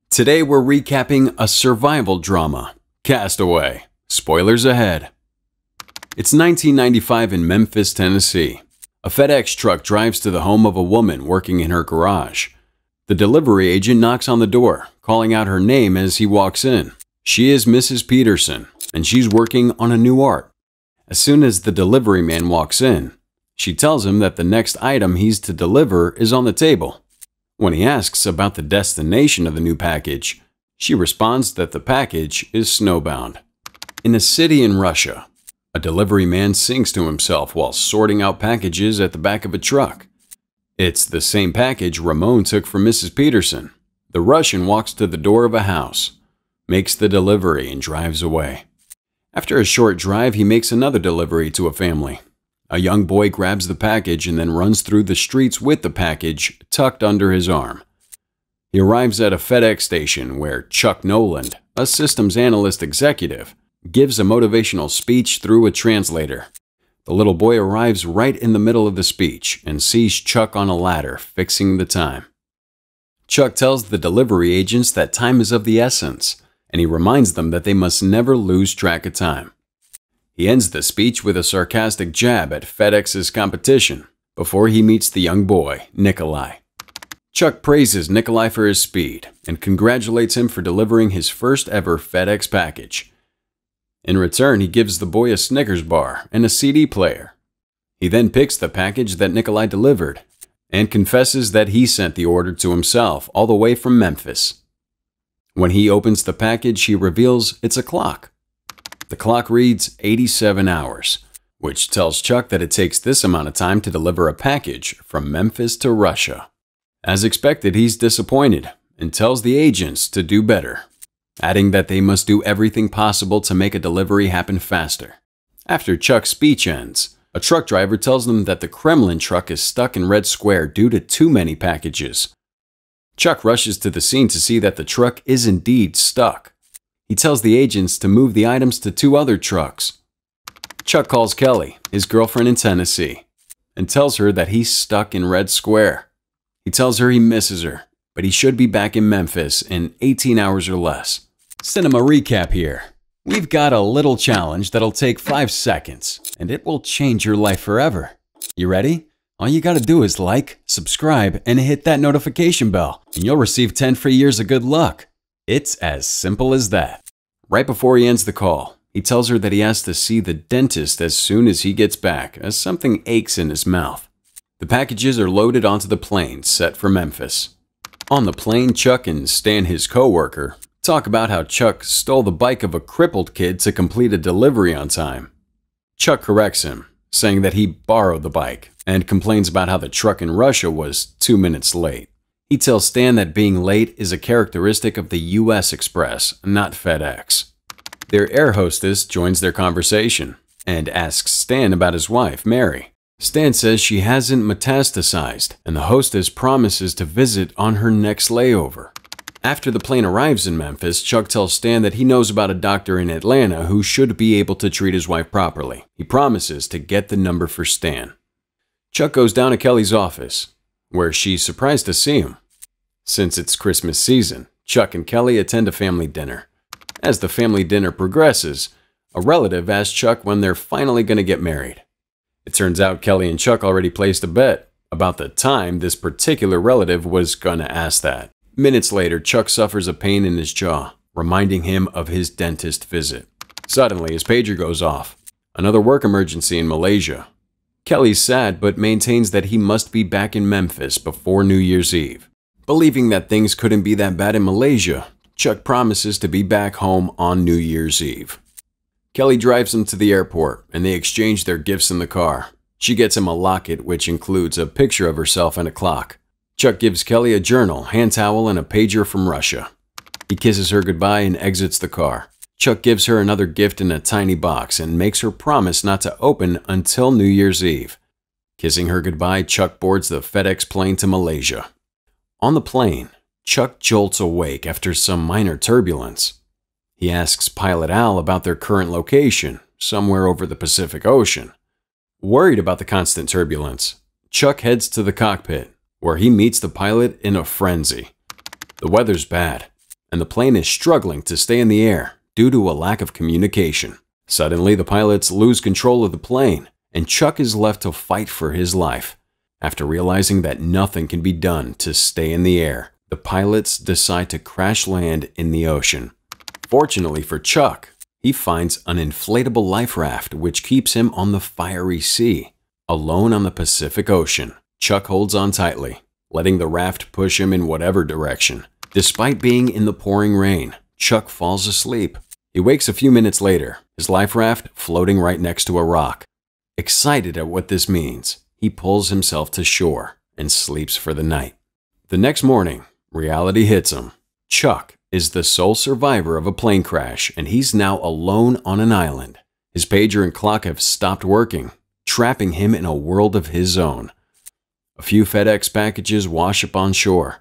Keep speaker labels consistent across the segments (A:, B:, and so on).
A: Today we're recapping a survival drama, Castaway. Spoilers ahead. It's 1995 in Memphis, Tennessee. A FedEx truck drives to the home of a woman working in her garage. The delivery agent knocks on the door, calling out her name as he walks in. She is Mrs. Peterson, and she's working on a new art. As soon as the delivery man walks in, she tells him that the next item he's to deliver is on the table. When he asks about the destination of the new package, she responds that the package is snowbound. In a city in Russia, a delivery man sings to himself while sorting out packages at the back of a truck. It's the same package Ramon took from Mrs. Peterson. The Russian walks to the door of a house, makes the delivery, and drives away. After a short drive, he makes another delivery to a family. A young boy grabs the package and then runs through the streets with the package tucked under his arm. He arrives at a FedEx station where Chuck Noland, a systems analyst executive, gives a motivational speech through a translator. The little boy arrives right in the middle of the speech and sees Chuck on a ladder fixing the time. Chuck tells the delivery agents that time is of the essence, and he reminds them that they must never lose track of time. He ends the speech with a sarcastic jab at FedEx's competition before he meets the young boy, Nikolai. Chuck praises Nikolai for his speed and congratulates him for delivering his first ever FedEx package. In return, he gives the boy a Snickers bar and a CD player. He then picks the package that Nikolai delivered and confesses that he sent the order to himself all the way from Memphis. When he opens the package, he reveals it's a clock. The clock reads 87 hours, which tells Chuck that it takes this amount of time to deliver a package from Memphis to Russia. As expected, he's disappointed and tells the agents to do better, adding that they must do everything possible to make a delivery happen faster. After Chuck's speech ends, a truck driver tells them that the Kremlin truck is stuck in Red Square due to too many packages. Chuck rushes to the scene to see that the truck is indeed stuck. He tells the agents to move the items to two other trucks. Chuck calls Kelly, his girlfriend in Tennessee, and tells her that he's stuck in Red Square. He tells her he misses her, but he should be back in Memphis in 18 hours or less. Cinema recap here. We've got a little challenge that'll take 5 seconds, and it will change your life forever. You ready? All you gotta do is like, subscribe, and hit that notification bell, and you'll receive 10 free years of good luck. It's as simple as that. Right before he ends the call, he tells her that he has to see the dentist as soon as he gets back, as something aches in his mouth. The packages are loaded onto the plane set for Memphis. On the plane, Chuck and Stan, his co-worker, talk about how Chuck stole the bike of a crippled kid to complete a delivery on time. Chuck corrects him, saying that he borrowed the bike, and complains about how the truck in Russia was 2 minutes late. He tells Stan that being late is a characteristic of the US Express, not FedEx. Their air hostess joins their conversation and asks Stan about his wife, Mary. Stan says she hasn't metastasized, and the hostess promises to visit on her next layover. After the plane arrives in Memphis, Chuck tells Stan that he knows about a doctor in Atlanta who should be able to treat his wife properly. He promises to get the number for Stan. Chuck goes down to Kelly's office, where she's surprised to see him. Since it's Christmas season, Chuck and Kelly attend a family dinner. As the family dinner progresses, a relative asks Chuck when they're finally going to get married. It turns out Kelly and Chuck already placed a bet about the time this particular relative was going to ask that. Minutes later, Chuck suffers a pain in his jaw, reminding him of his dentist visit. Suddenly, his pager goes off. Another work emergency in Malaysia. Kelly's sad but maintains that he must be back in Memphis before New Year's Eve. Believing that things couldn't be that bad in Malaysia, Chuck promises to be back home on New Year's Eve. Kelly drives him to the airport, and they exchange their gifts in the car. She gets him a locket which includes a picture of herself and a clock. Chuck gives Kelly a journal, hand towel, and a pager from Russia. He kisses her goodbye and exits the car. Chuck gives her another gift in a tiny box and makes her promise not to open until New Year's Eve. Kissing her goodbye, Chuck boards the FedEx plane to Malaysia. On the plane, Chuck jolts awake after some minor turbulence. He asks Pilot Al about their current location, somewhere over the Pacific Ocean. Worried about the constant turbulence, Chuck heads to the cockpit, where he meets the pilot in a frenzy. The weather's bad. and the plane is struggling to stay in the air due to a lack of communication. Suddenly, the pilots lose control of the plane, and Chuck is left to fight for his life. After realizing that nothing can be done to stay in the air, the pilots decide to crash land in the ocean. Fortunately for Chuck, he finds an inflatable life raft which keeps him on the fiery sea. Alone on the Pacific Ocean, Chuck holds on tightly, letting the raft push him in whatever direction. Despite being in the pouring rain, Chuck falls asleep. He wakes a few minutes later, his life raft floating right next to a rock. Excited at what this means, he pulls himself to shore and sleeps for the night. The next morning, reality hits him. Chuck is the sole survivor of a plane crash, and he's now alone on an island. His pager and clock have stopped working, trapping him in a world of his own. A few FedEx packages wash up on shore.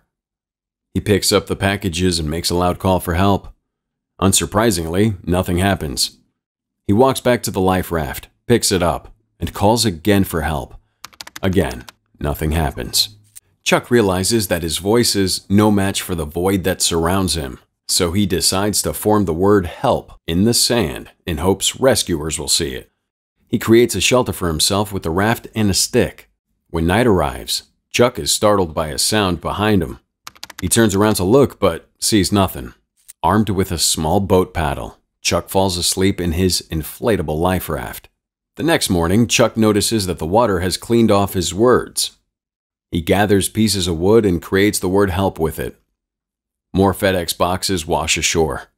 A: He picks up the packages and makes a loud call for help. Unsurprisingly, nothing happens. He walks back to the life raft, picks it up, and calls again for help. Again, nothing happens. Chuck realizes that his voice is no match for the void that surrounds him, so he decides to form the word help in the sand in hopes rescuers will see it. He creates a shelter for himself with a raft and a stick. When night arrives, Chuck is startled by a sound behind him. He turns around to look but sees nothing. Armed with a small boat paddle, Chuck falls asleep in his inflatable life raft. The next morning, Chuck notices that the water has cleaned off his words. He gathers pieces of wood and creates the word help with it. More FedEx boxes wash ashore.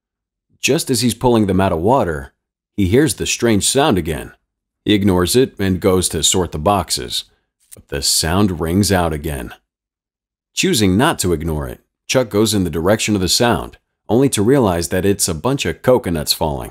A: Just as he's pulling them out of water, he hears the strange sound again. He ignores it and goes to sort the boxes, but the sound rings out again. Choosing not to ignore it, Chuck goes in the direction of the sound, only to realize that it's a bunch of coconuts falling.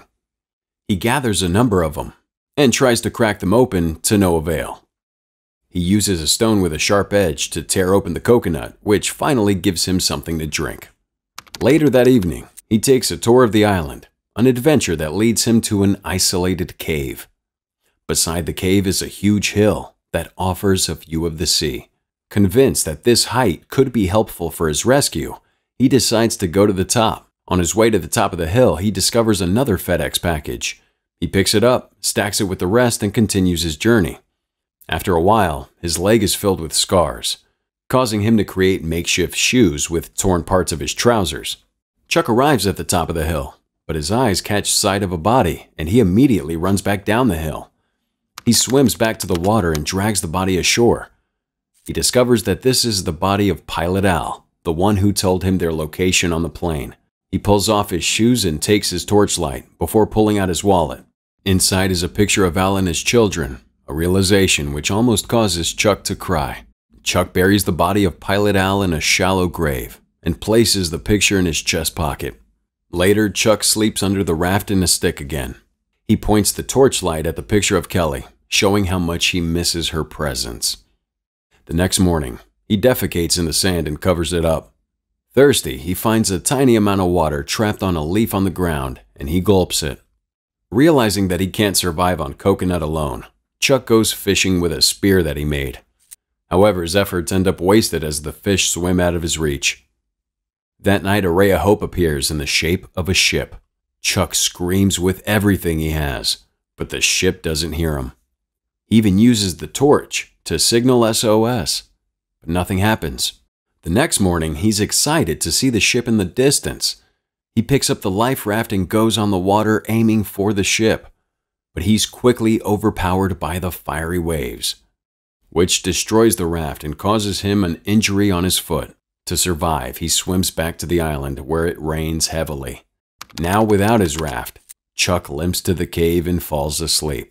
A: He gathers a number of them and tries to crack them open to no avail. He uses a stone with a sharp edge to tear open the coconut, which finally gives him something to drink. Later that evening, he takes a tour of the island, an adventure that leads him to an isolated cave. Beside the cave is a huge hill that offers a view of the sea. Convinced that this height could be helpful for his rescue, he decides to go to the top. On his way to the top of the hill, he discovers another FedEx package. He picks it up, stacks it with the rest, and continues his journey. After a while, his leg is filled with scars, causing him to create makeshift shoes with torn parts of his trousers. Chuck arrives at the top of the hill, but his eyes catch sight of a body, and he immediately runs back down the hill. He swims back to the water and drags the body ashore. He discovers that this is the body of Pilot Al, the one who told him their location on the plane. He pulls off his shoes and takes his torchlight before pulling out his wallet. Inside is a picture of Al and his children, a realization which almost causes Chuck to cry. Chuck buries the body of Pilot Al in a shallow grave and places the picture in his chest pocket. Later, Chuck sleeps under the raft in a stick again. He points the torchlight at the picture of Kelly, showing how much he misses her presence. The next morning, he defecates in the sand and covers it up. Thirsty, he finds a tiny amount of water trapped on a leaf on the ground, and he gulps it. Realizing that he can't survive on coconut alone, Chuck goes fishing with a spear that he made. However, his efforts end up wasted as the fish swim out of his reach. That night, a ray of hope appears in the shape of a ship. Chuck screams with everything he has, but the ship doesn't hear him. He even uses the torch to signal SOS, but nothing happens. The next morning, he's excited to see the ship in the distance. He picks up the life raft and goes on the water aiming for the ship, but he's quickly overpowered by the fiery waves, which destroys the raft and causes him an injury on his foot. To survive, he swims back to the island where it rains heavily. Now without his raft, Chuck limps to the cave and falls asleep.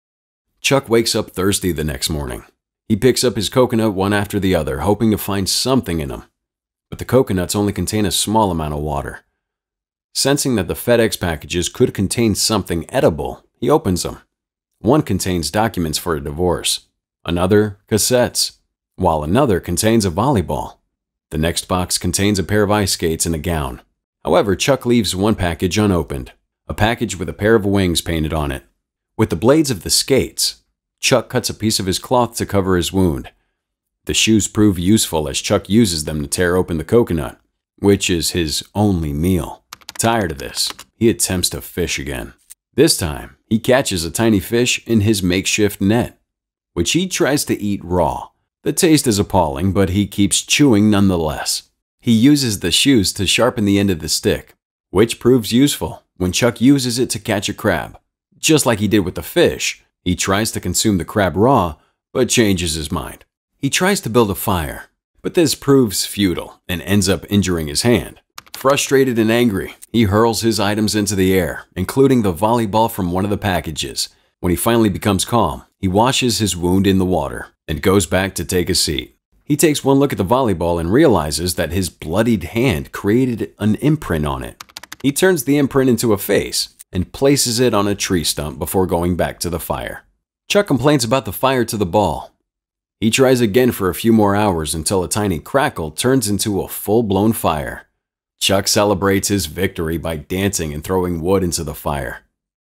A: Chuck wakes up thirsty the next morning. He picks up his coconut one after the other, hoping to find something in them. But the coconuts only contain a small amount of water. Sensing that the FedEx packages could contain something edible, he opens them. One contains documents for a divorce, another cassettes, while another contains a volleyball. The next box contains a pair of ice skates and a gown. However, Chuck leaves one package unopened, a package with a pair of wings painted on it. With the blades of the skates, Chuck cuts a piece of his cloth to cover his wound. The shoes prove useful as Chuck uses them to tear open the coconut. which is his only meal. Tired of this, he attempts to fish again. This time, he catches a tiny fish in his makeshift net, which he tries to eat raw. The taste is appalling, but he keeps chewing nonetheless. He uses the shoes to sharpen the end of the stick, which proves useful when Chuck uses it to catch a crab. Just like he did with the fish, he tries to consume the crab raw, but changes his mind. He tries to build a fire, but this proves futile and ends up injuring his hand. Frustrated and angry, he hurls his items into the air, including the volleyball from one of the packages. When he finally becomes calm, he washes his wound in the water and goes back to take a seat. He takes one look at the volleyball and realizes that his bloodied hand created an imprint on it. He turns the imprint into a face and places it on a tree stump before going back to the fire. Chuck complains about the fire to the ball. He tries again for a few more hours until a tiny crackle turns into a full-blown fire. Chuck celebrates his victory by dancing and throwing wood into the fire.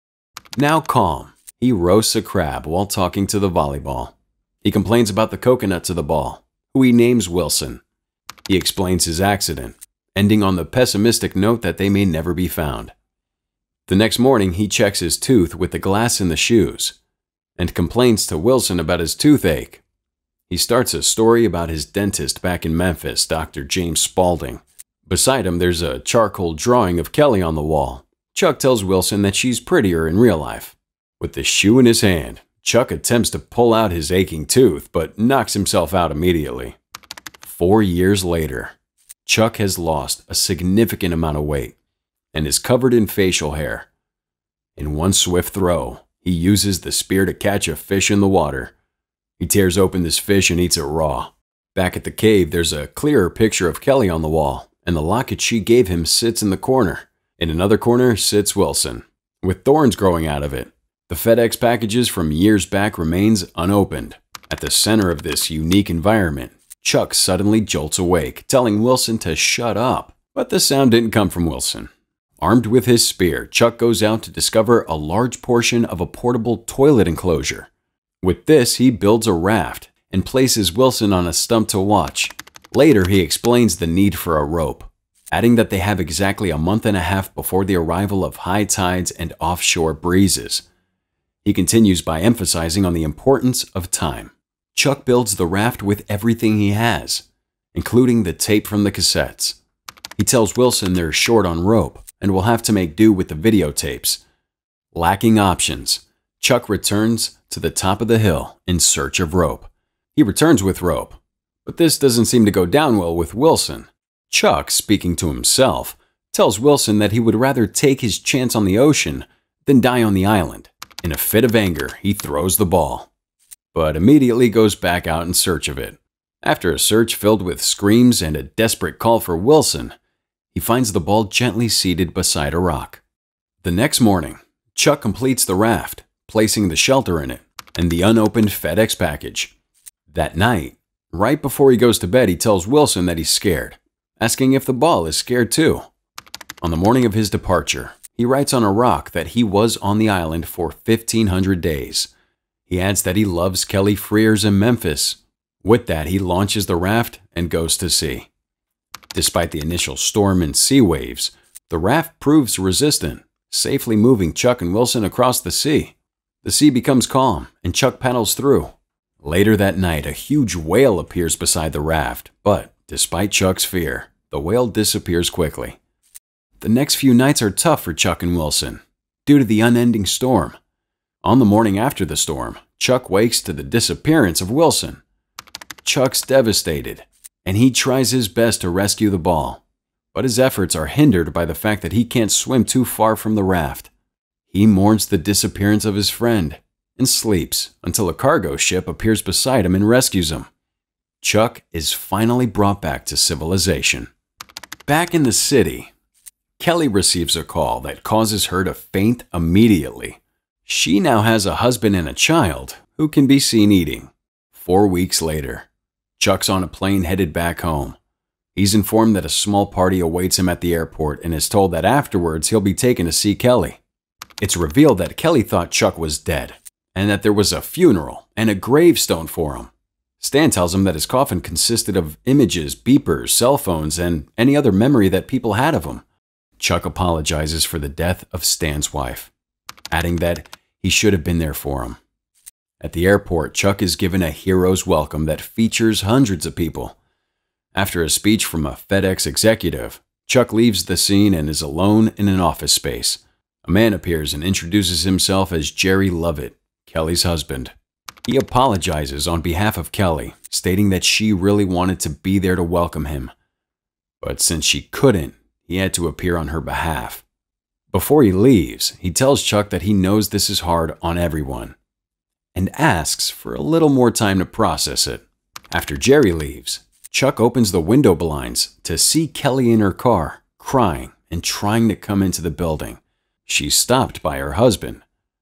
A: Now calm, he roasts a crab while talking to the volleyball. He complains about the coconut to the ball, who he names Wilson. He explains his accident, ending on the pessimistic note that they may never be found. The next morning, he checks his tooth with the glass in the shoes and complains to Wilson about his toothache. He starts a story about his dentist back in Memphis, Dr. James Spaulding. Beside him, there's a charcoal drawing of Kelly on the wall. Chuck tells Wilson that she's prettier in real life. With the shoe in his hand, Chuck attempts to pull out his aching tooth, but knocks himself out immediately. 4 years later, Chuck has lost a significant amount of weight and is covered in facial hair. In one swift throw, he uses the spear to catch a fish in the water. He tears open this fish and eats it raw. Back at the cave, there's a clearer picture of Kelly on the wall, and the locket she gave him sits in the corner. In another corner sits Wilson, with thorns growing out of it. The FedEx packages from years back remains unopened. At the center of this unique environment, Chuck suddenly jolts awake, telling Wilson to shut up. But the sound didn't come from Wilson. Armed with his spear, Chuck goes out to discover a large portion of a portable toilet enclosure. With this, he builds a raft and places Wilson on a stump to watch. Later, he explains the need for a rope, adding that they have exactly a month and a half before the arrival of high tides and offshore breezes. He continues by emphasizing on the importance of time. Chuck builds the raft with everything he has, including the tape from the cassettes. He tells Wilson they're short on rope and will have to make do with the videotapes. Lacking options, Chuck returns to the top of the hill in search of rope. He returns with rope, but this doesn't seem to go down well with Wilson. Chuck, speaking to himself, tells Wilson that he would rather take his chance on the ocean than die on the island. In a fit of anger, he throws the ball, but immediately goes back out in search of it. After a search filled with screams and a desperate call for Wilson, he finds the ball gently seated beside a rock. The next morning, Chuck completes the raft, placing the shelter in it and the unopened FedEx package. That night, right before he goes to bed, he tells Wilson that he's scared, asking if the ball is scared too. On the morning of his departure, he writes on a rock that he was on the island for 1,500 days. He adds that he loves Kelly Frears in Memphis. With that, he launches the raft and goes to sea. Despite the initial storm and sea waves, the raft proves resistant, safely moving Chuck and Wilson across the sea. The sea becomes calm, and Chuck paddles through. Later that night, a huge whale appears beside the raft, but despite Chuck's fear, the whale disappears quickly. The next few nights are tough for Chuck and Wilson, due to the unending storm. On the morning after the storm, Chuck wakes to the disappearance of Wilson. Chuck's devastated, and he tries his best to rescue the ball, but his efforts are hindered by the fact that he can't swim too far from the raft. He mourns the disappearance of his friend and sleeps until a cargo ship appears beside him and rescues him. Chuck is finally brought back to civilization. Back in the city, Kelly receives a call that causes her to faint immediately. She now has a husband and a child who can be seen eating. 4 weeks later, Chuck's on a plane headed back home. He's informed that a small party awaits him at the airport and is told that afterwards he'll be taken to see Kelly. It's revealed that Kelly thought Chuck was dead and that there was a funeral and a gravestone for him. Stan tells him that his coffin consisted of images, beepers, cell phones, and any other memory that people had of him. Chuck apologizes for the death of Stan's wife, adding that he should have been there for him. At the airport, Chuck is given a hero's welcome that features hundreds of people. After a speech from a FedEx executive, Chuck leaves the scene and is alone in an office space. A man appears and introduces himself as Jerry Lovett, Kelly's husband. He apologizes on behalf of Kelly, stating that she really wanted to be there to welcome him. But since she couldn't, he had to appear on her behalf. Before he leaves, he tells Chuck that he knows this is hard on everyone, and asks for a little more time to process it. After Jerry leaves, Chuck opens the window blinds to see Kelly in her car, crying and trying to come into the building. She's stopped by her husband.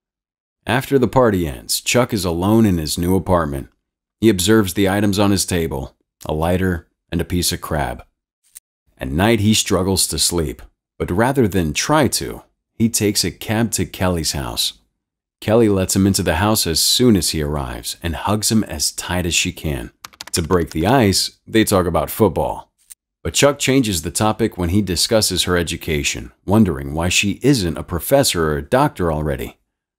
A: After the party ends, Chuck is alone in his new apartment. He observes the items on his table, a lighter and a piece of crab. At night, he struggles to sleep, but rather than try to, he takes a cab to Kelly's house. Kelly lets him into the house as soon as he arrives and hugs him as tight as she can. To break the ice, they talk about football. But Chuck changes the topic when he discusses her education, wondering why she isn't a professor or a doctor already.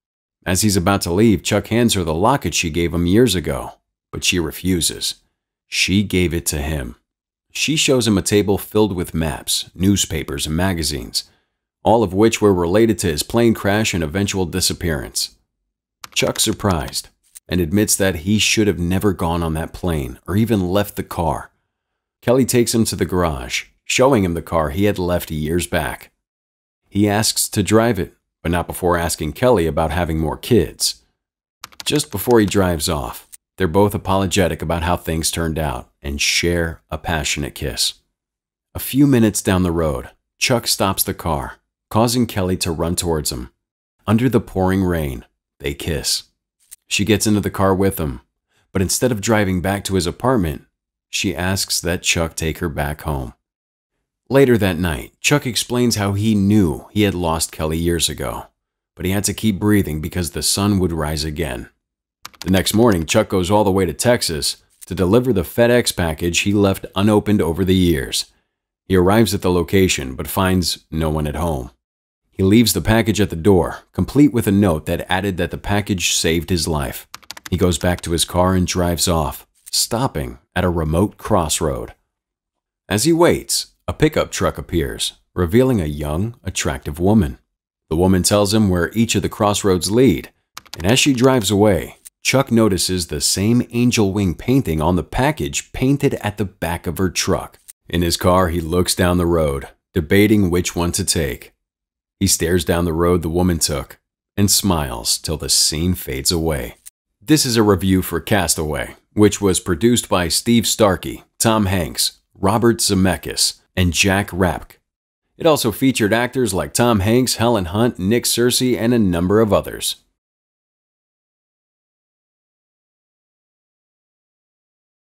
A: As he's about to leave, Chuck hands her the locket she gave him years ago, but she refuses. She gave it to him. She shows him a table filled with maps, newspapers, and magazines, all of which were related to his plane crash and eventual disappearance. Chuck's surprised and admits that he should have never gone on that plane or even left the car. Kelly takes him to the garage, showing him the car he had left years back. He asks to drive it, but not before asking Kelly about having more kids. Just before he drives off, they're both apologetic about how things turned out and share a passionate kiss. A few minutes down the road, Chuck stops the car, causing Kelly to run towards him. Under the pouring rain, they kiss. She gets into the car with him, but instead of driving back to his apartment, she asks that Chuck take her back home. Later that night, Chuck explains how he knew he had lost Kelly years ago, but he had to keep breathing because the sun would rise again. The next morning, Chuck goes all the way to Texas to deliver the FedEx package he left unopened over the years. He arrives at the location but finds no one at home. He leaves the package at the door, complete with a note that added that the package saved his life. He goes back to his car and drives off, stopping at a remote crossroad. As he waits, a pickup truck appears, revealing a young, attractive woman. The woman tells him where each of the crossroads lead, and as she drives away, Chuck notices the same angel wing painting on the package painted at the back of her truck. In his car, he looks down the road, debating which one to take. He stares down the road the woman took and smiles till the scene fades away. This is a review for Cast Away, which was produced by Steve Starkey, Tom Hanks, Robert Zemeckis, and Jack Rapk. It also featured actors like Tom Hanks, Helen Hunt, Nick Searcy, and a number of others.